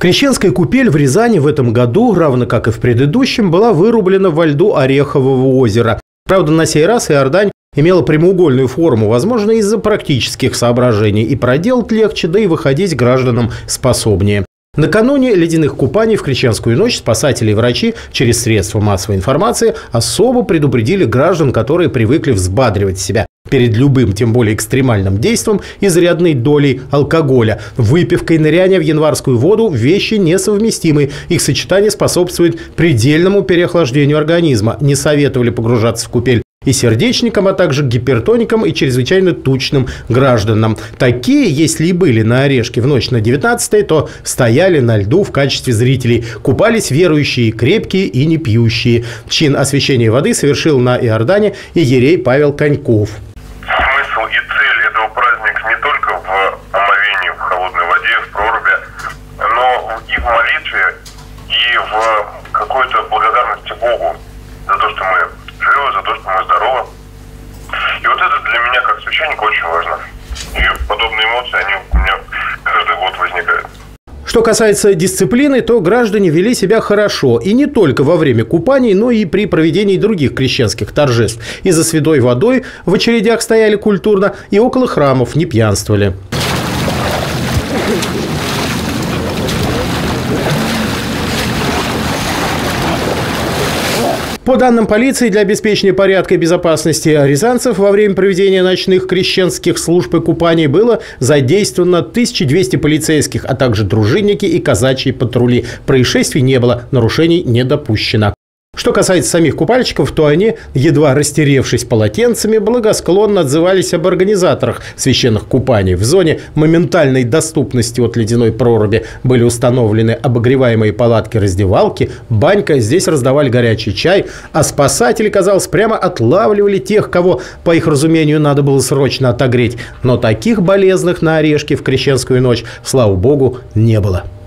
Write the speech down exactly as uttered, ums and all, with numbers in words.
Крещенская купель в Рязани в этом году, равно как и в предыдущем, была вырублена во льду Орехового озера. Правда, на сей раз Иордань имела прямоугольную форму, возможно, из-за практических соображений. И проделать легче, да и выходить гражданам способнее. Накануне ледяных купаний в Крещенскую ночь спасатели и врачи через средства массовой информации особо предупредили граждан, которые привыкли взбадривать себя перед любым, тем более экстремальным действием, изрядной долей алкоголя. Выпивка и ныряние в январскую воду – вещи несовместимые. Их сочетание способствует предельному переохлаждению организма. Не советовали погружаться в купель и сердечникам, а также гипертоникам и чрезвычайно тучным гражданам. Такие, если и были на Орешке в ночь на девятнадцатое, то стояли на льду в качестве зрителей. Купались верующие, крепкие и не пьющие. Чин освящения воды совершил на Иордане иерей Павел Коньков. Смысл и цель этого праздника не только в омовении в холодной воде, в проруби, но и в молитве, и в какой-то благодарности Богу за то, что мы живы, за то, что мы здоровы. И вот это для меня, как священника, очень важно. И подобные эмоции, они у меня каждый год возникают. Что касается дисциплины, то граждане вели себя хорошо. И не только во время купаний, но и при проведении других крещенских торжеств. И за святой водой в очередях стояли культурно, и около храмов не пьянствовали. По данным полиции, для обеспечения порядка и безопасности рязанцев во время проведения ночных крещенских служб и купаний было задействовано тысяча двести полицейских, а также дружинники и казачьи патрули. Происшествий не было, нарушений не допущено. Что касается самих купальщиков, то они, едва растеревшись полотенцами, благосклонно отзывались об организаторах священных купаний. В зоне моментальной доступности от ледяной проруби были установлены обогреваемые палатки-раздевалки, банька, здесь раздавали горячий чай, а спасатели, казалось, прямо отлавливали тех, кого, по их разумению, надо было срочно отогреть. Но таких болезных на Орешке в крещенскую ночь, слава богу, не было.